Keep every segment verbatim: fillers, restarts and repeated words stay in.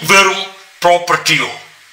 വെറും പ്രോപ്പർട്ടിയോ?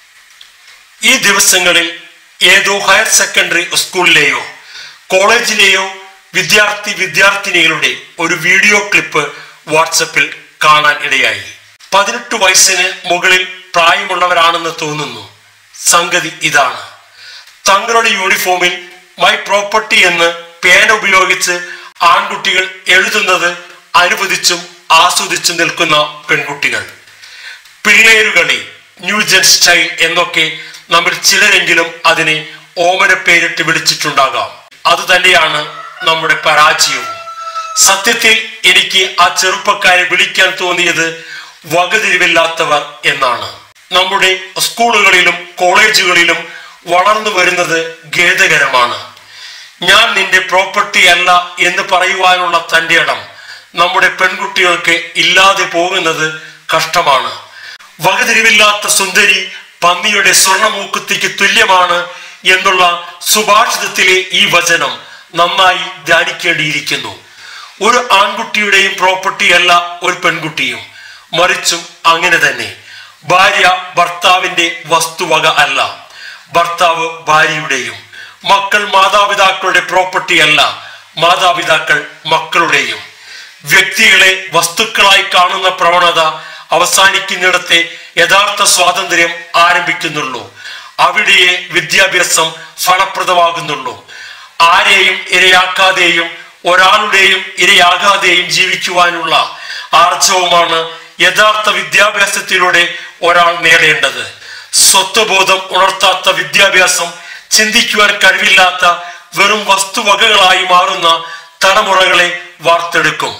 ഈ ദിവസങ്ങളിൽ ഏതോ ഹയർ സെക്കൻഡറി സ്കൂളിലെയോ കോളേജിലെയോ വിദ്യാർത്ഥി വിദ്യാർത്ഥിനികളുടെ ഒരു വീഡിയോ ക്ലിപ്പ് വാട്സപ്പിൽ കാണാൻ ഇടയായി. പതിനെട്ട് വയസ്സിന് മുകളിൽ പ്രായമുള്ളവരാണെന്ന് തോന്നുന്നു. സംഗതി ഇതാണ്: തങ്ങളുടെ യൂണിഫോമിൽ മൈ പ്രോപ്പർട്ടി എന്ന് പേന ഉപയോഗിച്ച് ആൺകുട്ടികൾ എഴുതുന്നത് അനുവദിച്ചും ആസ്വദിച്ചും നിൽക്കുന്ന പെൺകുട്ടികൾ. പിള്ളേരുകളി, ന്യൂജൻ സ്റ്റൈൽ എന്നൊക്കെ നമ്മൾ ചിലരെങ്കിലും അതിനെ ഓമന പേരിട്ട് വിളിച്ചിട്ടുണ്ടാകാം. അത് തന്നെയാണ് നമ്മുടെ പരാജയവും. സത്യത്തിൽ എനിക്ക് ആ ചെറുപ്പക്കാരെ വിളിക്കാൻ തോന്നിയത് വകതിരിവില്ലാത്തവർ എന്നാണ്. നമ്മുടെ സ്കൂളുകളിലും കോളേജുകളിലും വളർന്നു വരുന്നത് ഖേദകരമാണ്. ഞാൻ നിന്റെ പ്രോപ്പർട്ടി അല്ല എന്ന് പറയുവാനുള്ള തന്റെ ഇടം നമ്മുടെ പെൺകുട്ടികൾക്ക് ഇല്ലാതെ പോകുന്നത് കഷ്ടമാണ്. വകതിരിവില്ലാത്ത സുന്ദരി പന്നിയുടെ സ്വർണമൂക്കുത്തിക്ക് തുല്യമാണ് എന്നുള്ള സുഭാഷിതത്തിലെ ഈ വചനം നന്നായി ധ്യാനിക്കേണ്ടിയിരിക്കുന്നു. ഒരു ആൺകുട്ടിയുടെയും പ്രോപ്പർട്ടി അല്ല ഒരു പെൺകുട്ടിയും, മറിച്ചും അങ്ങനെ തന്നെ. ഭാര്യ ഭർത്താവിന്റെ വസ്തുവക അല്ല, ഭർത്താവ് ഭാര്യയുടെയും. മക്കൾ മാതാപിതാക്കളുടെ പ്രോപ്പർട്ടി അല്ല, മാതാപിതാക്കൾ മക്കളുടെയും. വ്യക്തികളെ വസ്തുക്കളായി കാണുന്ന പ്രവണത അവസാനിക്കുന്നിടത്തെ യഥാർത്ഥ സ്വാതന്ത്ര്യം ആരംഭിക്കുന്നുള്ളൂ. അവിടെയേ വിദ്യാഭ്യാസം ഫലപ്രദമാകുന്നുള്ളൂ. ആരെയും ഇരയാക്കാതെയും ഒരാളുടെയും ഇരയാകാതെയും ജീവിക്കുവാനുള്ള ആർജവമാണ് യഥാർത്ഥ വിദ്യാഭ്യാസത്തിലൂടെ ഒരാൾ നേടേണ്ടത്. സ്വത്വബോധം ഉണർത്താത്ത വിദ്യാഭ്യാസം ചിന്തിക്കുവാൻ കഴിവില്ലാത്ത വെറും വസ്തുവകകളായി മാറുന്ന തലമുറകളെ വാർത്തെടുക്കും.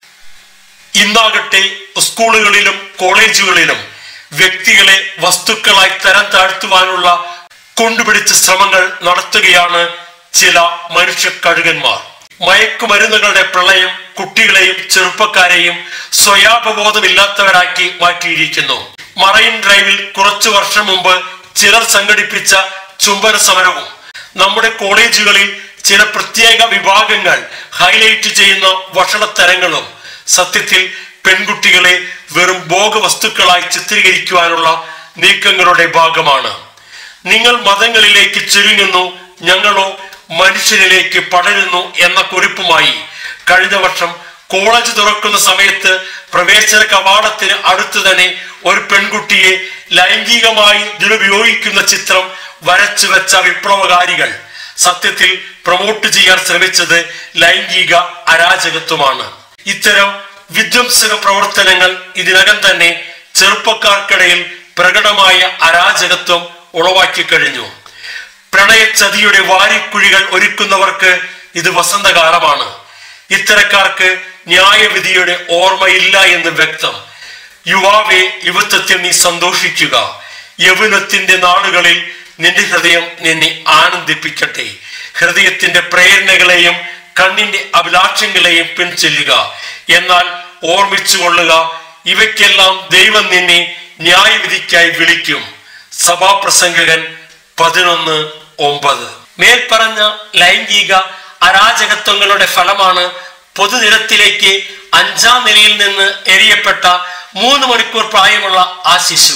ഇന്നാകട്ടെ സ്കൂളുകളിലും കോളേജുകളിലും വ്യക്തികളെ വസ്തുക്കളായി തരം താഴ്ത്തുവാനുള്ള കൊണ്ടുപിടിച്ച ശ്രമങ്ങൾ നടത്തുകയാണ് ചില മനുഷ്യ കഴുകന്മാർ. മയക്കുമരുന്നുകളുടെ പ്രളയം കുട്ടികളെയും ചെറുപ്പക്കാരെയും സ്വയാപബോധമില്ലാത്തവരാക്കി മാറ്റിയിരിക്കുന്നു. മറൈൻ ഡ്രൈവിൽ കുറച്ചു വർഷം മുമ്പ് ചിലർ സംഘടിപ്പിച്ച ചുംബന സമരവും നമ്മുടെ കോളേജുകളിൽ ചില പ്രത്യേക വിഭാഗങ്ങൾ ഹൈലൈറ്റ് ചെയ്യുന്ന വഷളത്തരങ്ങളും സത്യത്തിൽ പെൺകുട്ടികളെ വെറും ഭോഗവസ്തുക്കളായി ചിത്രീകരിക്കുവാനുള്ള നീക്കങ്ങളുടെ ഭാഗമാണ്. നിങ്ങൾ മതങ്ങളിലേക്ക് ചുരുങ്ങുന്നു, ഞങ്ങളോ മനുഷ്യരിലേക്ക് പടരുന്നു എന്ന കുറിപ്പുമായി കഴിഞ്ഞ വർഷം കോളേജ് തുറക്കുന്ന സമയത്ത് പ്രവേശന കവാടത്തിന് അടുത്ത് തന്നെ ഒരു പെൺകുട്ടിയെ ലൈംഗികമായി ദുരുപയോഗിക്കുന്ന ചിത്രം വരച്ചു വെച്ച വിപ്ലവകാരികൾ സത്യത്തിൽ പ്രൊമോട്ട് ചെയ്യാൻ ശ്രമിച്ചത് ലൈംഗിക അരാജകത്വമാണ്. ഇത്തരം വിധ്വംസക പ്രവർത്തനങ്ങൾ ഇതിനകം തന്നെ ചെറുപ്പക്കാർക്കിടയിൽ പ്രകടമായ അരാജകത്വം ഉളവാക്കി കഴിഞ്ഞു. പ്രണയച്ചതിയുടെ വാരിക്കുഴികൾ ഒരുക്കുന്നവർക്ക് ഇത് വസന്തകാലമാണ്. ഇത്തരക്കാർക്ക് ന്യായവിധിയുടെ ഓർമ്മയില്ല എന്ന് വ്യക്തം. യുവാവെ, യുവത്വത്തിൽ നീ സന്തോഷിക്കുക. യൗവനത്തിന്റെ നാളുകളിൽ നിന്റെ ഹൃദയം നിന്നെ ആനന്ദിപ്പിക്കട്ടെ. ഹൃദയത്തിന്റെ പ്രേരണകളെയും കണ്ണിന്റെ അഭിലാഷങ്ങളെയും പിൻചെല്ലുക. എന്നാൽ ഓർമ്മിച്ചു കൊള്ളുക, ഇവയ്ക്കെല്ലാം ദൈവം നിന്നെ ന്യായവിധിക്കായി വിളിക്കും. സഭാപ്രസംഗകൻ പതിനൊന്ന് ഒമ്പത്. മേൽപ്പറഞ്ഞ ലൈംഗിക അരാജകത്വങ്ങളുടെ ഫലമാണ് പൊതുനിരത്തിലേക്ക് അഞ്ചാം നിലയിൽ നിന്ന് എറിയപ്പെട്ട മൂന്ന് മണിക്കൂർ പ്രായമുള്ള ആ ശിശു.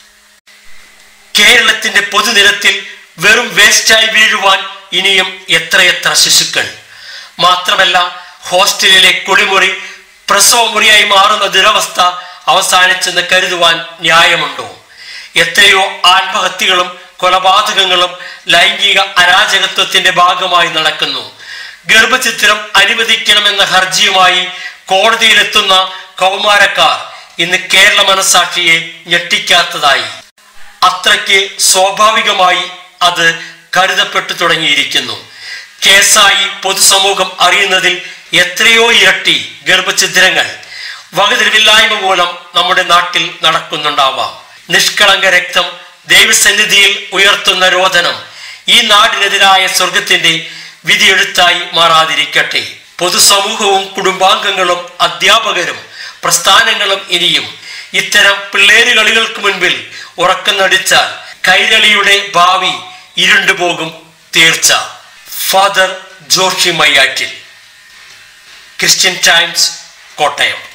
കേരളത്തിന്റെ പൊതുനിരത്തിൽ വെറും വേസ്റ്റായി വീഴുവാൻ ഇനിയും എത്രയെത്ര ശിശുക്കൾ. മാത്രമല്ല, ഹോസ്റ്റലിലെ കുളിമുറി പ്രസവമുറിയായി മാറുന്ന ദുരവസ്ഥ അവസാനിച്ചെന്ന് കരുതുവാൻ ന്യായമുണ്ടോ? എത്രയോ ആത്മഹത്യകളും കൊലപാതകങ്ങളും ലൈംഗിക അരാജകത്വത്തിന്റെ ഭാഗമായി നടക്കുന്നു. ഗർഭചിത്രം അനുവദിക്കണമെന്ന ഹർജിയുമായി കോടതിയിലെത്തുന്ന കൗമാരക്കാർ ഇന്ന് കേരള മനസാക്ഷിയെ ഞെട്ടിക്കാത്തതായി. അത്രയ്ക്ക് സ്വാഭാവികമായി അത് കരുതപ്പെട്ടു തുടങ്ങിയിരിക്കുന്നു. കേസായി പൊതുസമൂഹം അറിയുന്നതിൽ എത്രയോ ഇരട്ടി ഗർഭഛിദ്രങ്ങൾ വകതിരിവില്ലായ്മ മൂലം നമ്മുടെ നാട്ടിൽ നടക്കുന്നുണ്ടാവാം. നിഷ്കളങ്ക രക്തം ദൈവസന്നിധിയിൽ ഉയർത്തുന്ന രോദനം ഈ നാടിനെതിരായ സ്വർഗത്തിന്റെ വിധിയെഴുത്തായി മാറാതിരിക്കട്ടെ. പൊതുസമൂഹവും കുടുംബാംഗങ്ങളും അധ്യാപകരും പ്രസ്ഥാനങ്ങളും ഇനിയും ഇത്തരം പിള്ളേരുകളികൾക്ക് മുൻപിൽ ഉറക്കം നടിച്ചാൽ കൈരളിയുടെ ഭാവി ഇരുണ്ടുപോകും തീർച്ച. Father Joshi Mayyattil, Christian Times, Kottayam.